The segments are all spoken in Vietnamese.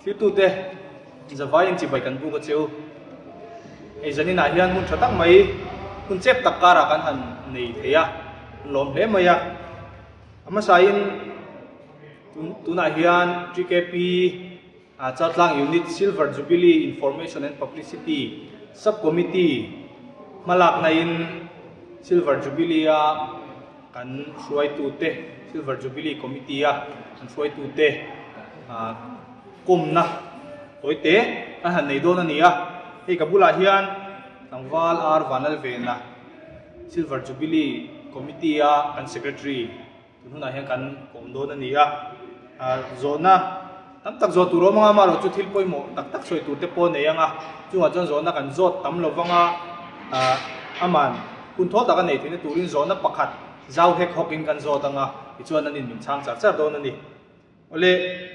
thil tu te zawai in chi bai kan bu ka cheu ei zanin a hian hun thatak mai hun chep tak kara kan han nei theya lom hle maya ama sain tuna hian GKP Chatlang Unit Silver Jubilee Information and Publicity Subcommittee malak na in Silver Jubilee kan suai tu te Silver Jubilee Committee kan suai tu te kum na oi te kan han nei do na nia hei kabula hian tangwal ar vanal vena Silver Jubilee Committee kan secretary tununa hian kan kom do na nia zona tam tak zo turo mga maro chu thil poi mo tak tak soi tu te pon nei anga chunga chon zona kan zot tam lovanga aman kun tho ta kan nei thine turin zona pakhat zau hek hokin kan zot anga ichuan anin min chang char char do na ni ole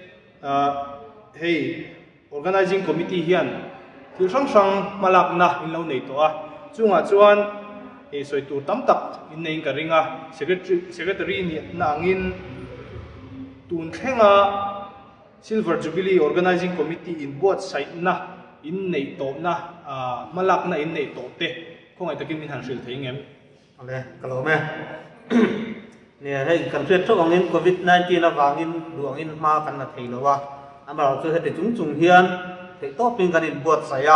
hey organizing committee hian thil sang sang malak na in lo nei to chunga chuan e soi tu tam tak in nei ka ringa secretary ni na angin tun thenga Silver Jubilee Organizing Committee in board site na in nei to na malak na in nei to te khong ai takin min han hril theingem ale kalo me ne hei kan thret thok angin COVID-19 na wangin duangin ma kan na theilowa amaro chu hete chung hian thei to ping kan in board saya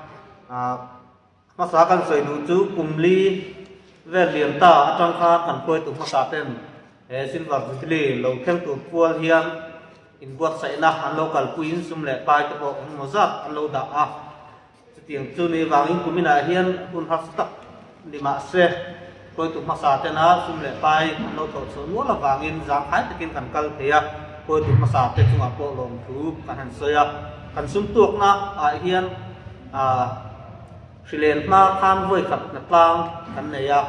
ma sa kan soi du chu kumli vel liam ta atang kha kan khoi tu ma sa ten Silver Jubilee lo theng tu pual hian in buat sai na an local queen sum le pai te po mo zat an lo da tiang chu ni wangin kumina hian un har tak lima se koi tu ma sa te na sum le pai an lo to so no la wangin jang hai takin kan kal thea koi tu ma sa te chunga po lom thu kan han soya kan sum tuak na hian Srilen ma khan voi khat na tlang kan ne ya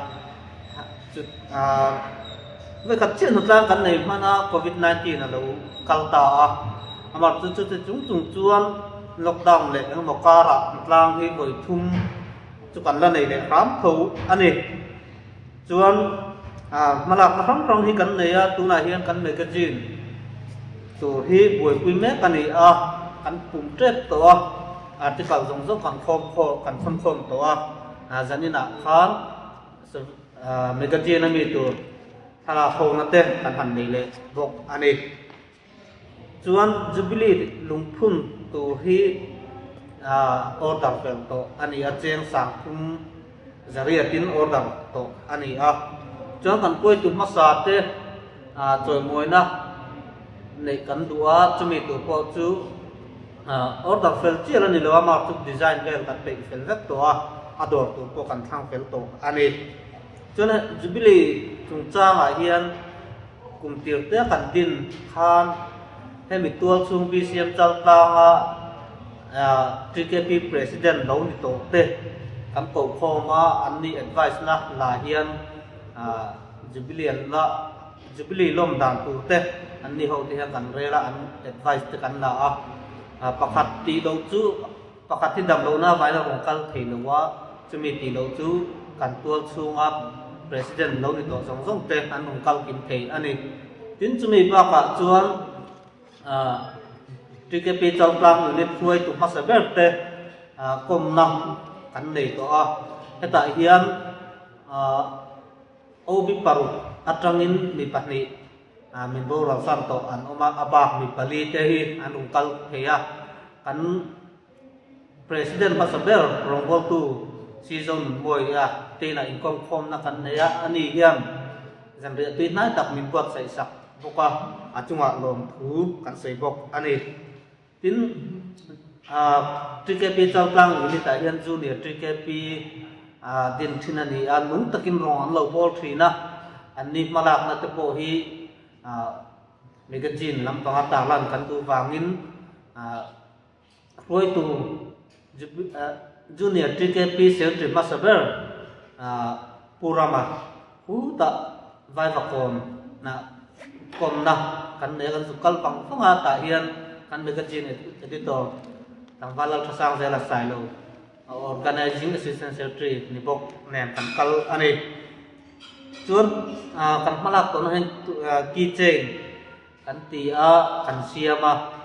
với các chuyện thực ra cái này mà nó COVID-19 là đâu kalta mà chú chúng chuan lockdown lệ nó một ca ra lang khi rồi thum chú cần là này để khám thấu anh này chuan mà làm nó trong khi cái này tu này hiện cái này cái gì tu hi buổi quý mấy cái này cái cùng chết to thì cả giống giống cần khom to dẫn như là khám mấy cái gì nó bị tuถ้าเราโคนัเต้กันหันนี่เลยบอกอันนี้ส่วนจูบิลีลุงพุ่นตัวที่ออร์ดัร์เฟลตัวอันนี้อาจารย์สังคมจะเรียกตินออร์ดัร์ตัวอันนี้ส่วนกันป่วยตุนมาสาเต้จอยมวยนะในกันดูจะมีตัวพอจูออร์ดัร์เฟลที่เราเนี่ยเรามาทุกดีไซน์เฟลกันเป็นเฟลเล็กตัวอดอร์ตัวพวกกันทางเฟลตัวอันนี้cho nên Jubilee chúng ta là hiện cùng tiểu tế cảnh tin khan hay bị tua xuống BCM Chatlang GKP President lâu đi tổ tế cán cầu kho mà anh đi advice là hiện Jubilee lom đàn tổ tế anh đi hậu thì hắn rê là anh advice tới cán là pakat tí lâu chú pakat thì đầm lâu na vài là một căn thể lâu cho mình tí lâu chú cán tua xuống President lâu đi tổ giống giống te anh hùng cao kim thể anh ấy tiến chúng mình bao cả chuan GKP Chatlang Unit xuôi tụ mắc sẹp te cùng năm cắn này tổ hiện tại hiện obi paru atrangin mi patni min bo ra sam to an oma aba mi pali te hi an hùng cao thể cắn President mắc sẹp rong bol tu season boy tên là income form na kan ya ani hiam zan re tu nai tak min buat sai sak boka achunga lom thu kan sei bok ani tin GKP Chatlang Unit ta hian junior GKP din thinani an mun takin rong an lo bol thina ani malak na te po hi magazine lam panga talan kan tu wangin roi tu Junior GKP Secretary Masaber Purama Huta vai và còn na kan ne kan sukal pang phong ta hian kan magazine editor tang valal thasang zela sailo organizing assistant secretary ni bok nem kan kal ani chuan kan malak to hen keychain kan ti kan siama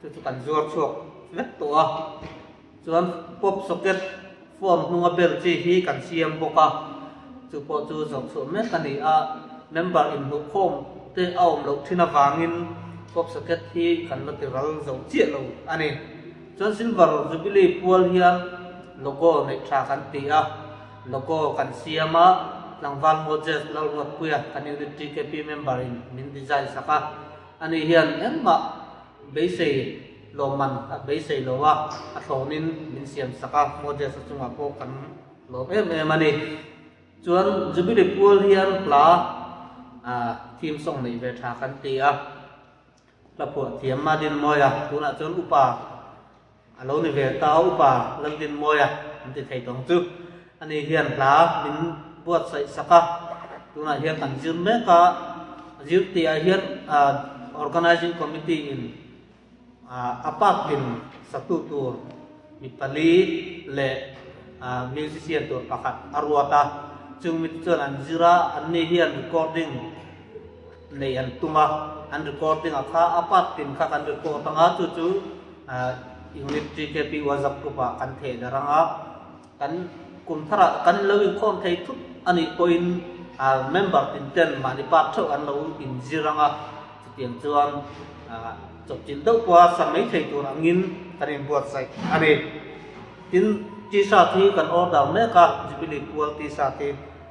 chu kan zuar chuak vet to a chuan pop socket form hnunga bel chi hi kan siam boka chu po chu zok chu me kan ni a member in lu khom te aum lo thina wangin pop socket hi kan lateral zo chi lo ani chuan silver jubilee pual hian logo nei tha kan ti a logo kan siama langwal moses lalngot puya kan unity kp member in min design saka ani hian emma beisei loman a beisei lowa a thonin min siam saka moses chunga po kan lo em ani chuan jubilee pual hian pla team song nei ve tha kan ti a la po thiam ma din moya tuna chuan upa alo ni ve ta upa lam din moya anti thei tong chu ani hian pla min buat sai saka tuna hian kan zir me ka zir ti a hian organizing committee in apat tin satu tur mi pali le musician tur pakat arwata chung mit chuan an zira an ni hian recording nei an tuma an recording akha apat tin kha kan record anga chu chu unit GKP wazap ko pa kan the daranga kan kum thara kan lo in khom thei thut ani point member tin ten mani pat tho an lo in ziranga tiang chuan chok chin do kwa samai thei tur angin kanin buat sai ani tin chi sa thi kan order me ka jubilee pual ti sa thi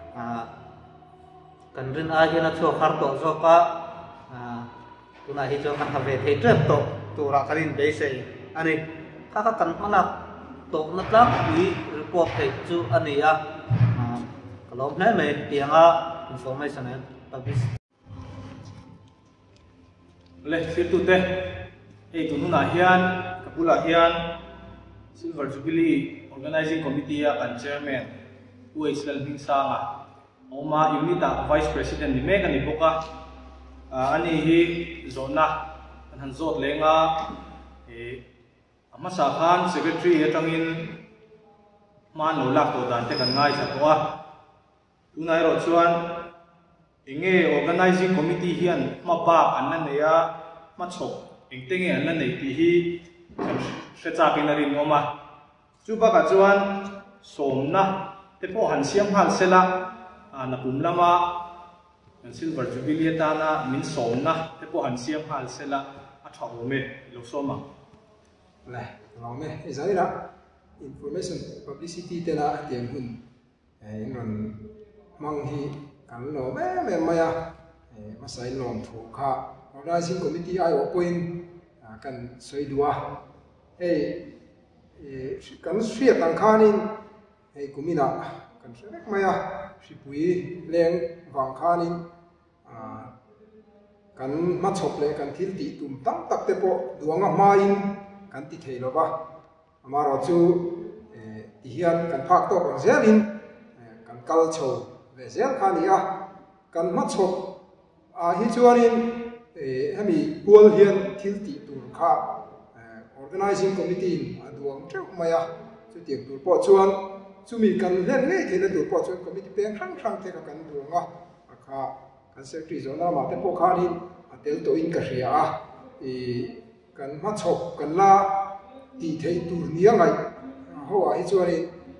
kan rin a hian a tho khar to zo ka tuna hi cho kan have thei trep to tura kanin be sei ani kaka kan mana to na tlang ui report thei chu ani a kalom hle me tianga information and publish le sir tu te ei tu na hian kapula hian silver jubilee organizing committee a kan chairman uis lal hing sanga oma unita vice president ni me kan ni boka ani hi zona kan han zot lenga ama sa khan secretary atangin man lo lak to dan te kan ngai sa to a tunai ro chuan inge organizing committee hian ma ba an na neya ma chok engtenge an na nei ti hi se cha pinarin ngoma chu ba ka chuan somna te po han siam hal sela na kumlama silver jubilee ta na min somna te po han siam hal sela a thaw me lo soma lai long me zaira information publicity te la tiang hun ron mang hi kan lo me maya masai nom thu kha organizing committee ai point kan soidua kan sria tang khanin kumina kan srek maya sipui leng wang khanin kan ma chop le kan thil ti tum tam tak te po duanga main kan ti thei lo ba amaro chu ti hian kan phak to kan zelin kan kal chho ve zel khania kan ma chop hi chuanin hemi pual hian thil ti tur kha organizing committee aduang treu maya chu tiek tur po chuan chumi kan len nge thina tur po chuan committee peng rang te ka kan duanga akha kan secretary zona ma te po khanin atel to in ka ria kan ma chop kan la ti thei tur nia ngai ho a hi chuan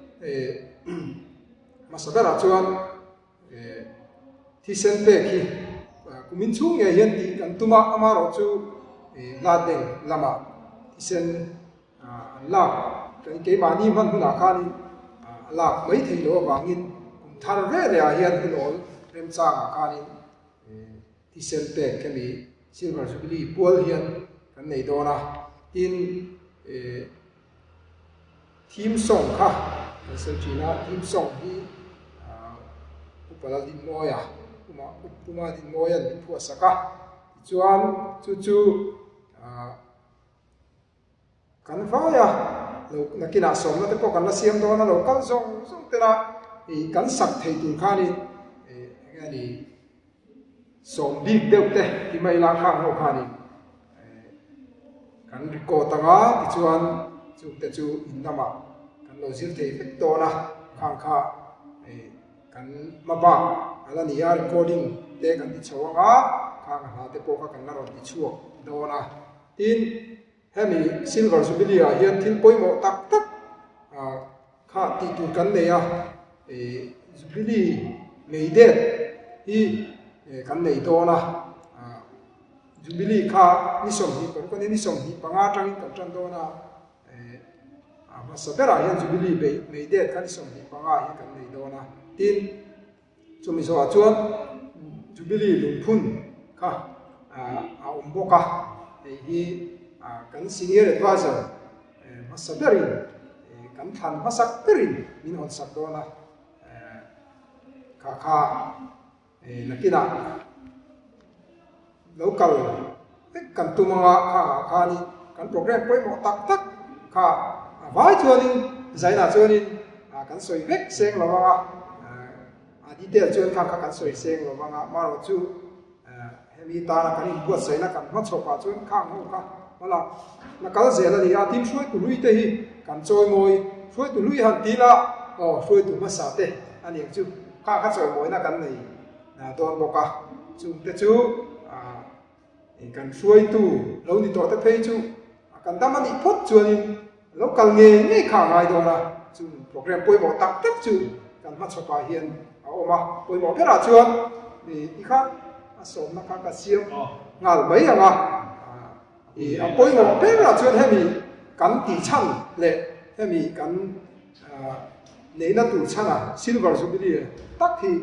masabara chuan thi sen pe ki kumin chung nge hian ti kan tuma amaro chu la deng lama thi sen la kan ke mani man huna khani la mai thei lo wangin kum thar ve le a hian hunol rem cha khani thi sen pe ke mi silver jubilee pual hian kan nei dona in team song kha Argentina team song hi upala din moya uma din moya ni pu saka chuan chu kan ya lo nakina som na te po kan la siam do na lo kal song te la kan sak thei tur khani ngani som big deuh te ti mai la khang ho khani kan record tanga ti chuan chu te chu innama kan lo zir thei fek to na khang kha kan maba ala ni ya recording te kan ti chawanga khang ha te po ka kan la ron ti chuak do na tin hemi silver jubilee a hian thil poimo tak tak kha ti tu kan nei a jubilee mei det hi kan nei dona jubilee kha ni som hi kon ni som hi panga tang kan tran dona ma sabera hian jubilee mei det kan som hi panga hi kan nei dona tin chumi so a chuan jubilee lungphun kha a umboka hi kan senior advisor masaberin kan than masak perin min on sakdona kha nakina local kan tumanga kha ni kan program poimo tak tak kha vai chuanin zaina chuanin kan soi vek seng lawanga detail chuan kha kan soi seng lawanga maro chu hemi ta na kan buat saina kan ma choka chuan khang ho kha wala na kal zela ni a tim shuai tu lui te hi kan choi moi shuai tu lui han tila shuai tu ma sa te ani chu kha choi moi na kan nei na don boka chu te chu kan shuai tu lo ni to te phei chu kan dam ani phot chuanin local nge kha ngai do na chu program poi bo tak tak chu kan ma choka hian a oma poi bo pera chuan ni kha som na kha ka siam ngal mai anga a poi mo pera chuan hemi kan ti chan le hemi kan neina tu chana silver jubilee tak hi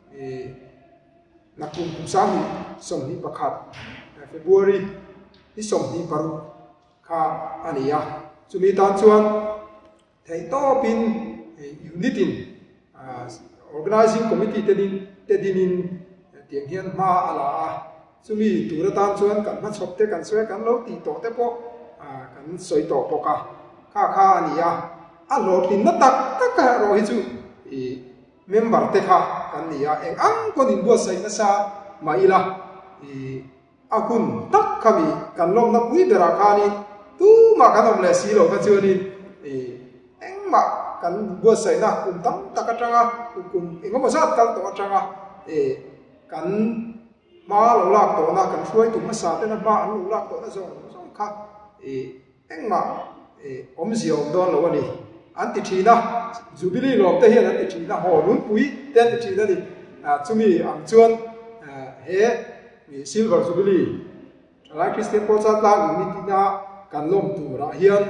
nakum sam hi som hi pakhat February hi som hi paru kha ania chumi tan chuan thei to pin unitin organizing committee te dinin tiang hian ma ala chumi tura tan chuan kan ma chhop te kan soi kan lo ti to te po kan soi to poka kha ania a lo tin na tak tak ka ro hi chu member te kha kan nia eng ang kon in bo sai na sa maila akun tak kami kan lom na pui bera khani tu ma kan om le si lo ka chuanin eng ma kan bo sai na kum tam takatanga kum engom sa kal to atanga kan ma lo lak to na kan hruai tu ma sa te na ba an lo lak to na zong kha eng ma om ziom don lo ani an ti thina jubilee lom te hian an ti thina ho lun pui ten ti thina ni chumi ang chuan he silver jubilee Thalai Christian Pocha tlang ni tina kan lom tu ra hian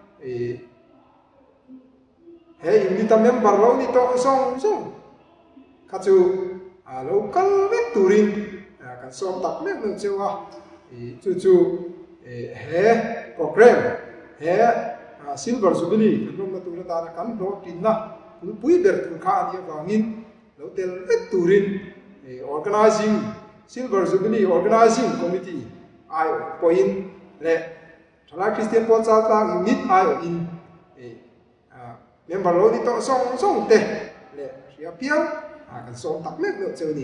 he unit member lo ni to song kha chu local vek turin kan som tak mek no chewa chu he program he silver jubilee kan lom na tu na ta kan lo tin na pui ber tu kha ani wangin lo tel vek turin organizing silver jubilee organizing committee ai point le Thalai Christian Pocha tlang unit ai in member lo ni to song te le ria pian kan som tak mek no cheu ni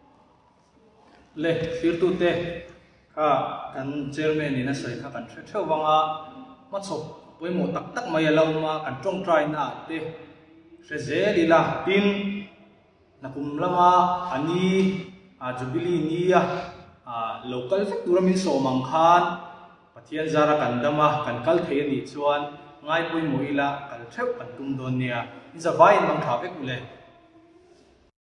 le fir tu te kha kan chairman ni na sai kha kan theu wanga ma chop poi mo tak tak mai lo ma kan tong try na te reze lila tin nakum lama ani jubilee ni local factura min so mang khan pathian zara kan dama kan kal thei ni chuan ngai poi mo ila kal theu kan tum don nia is a vai mang tha vek ule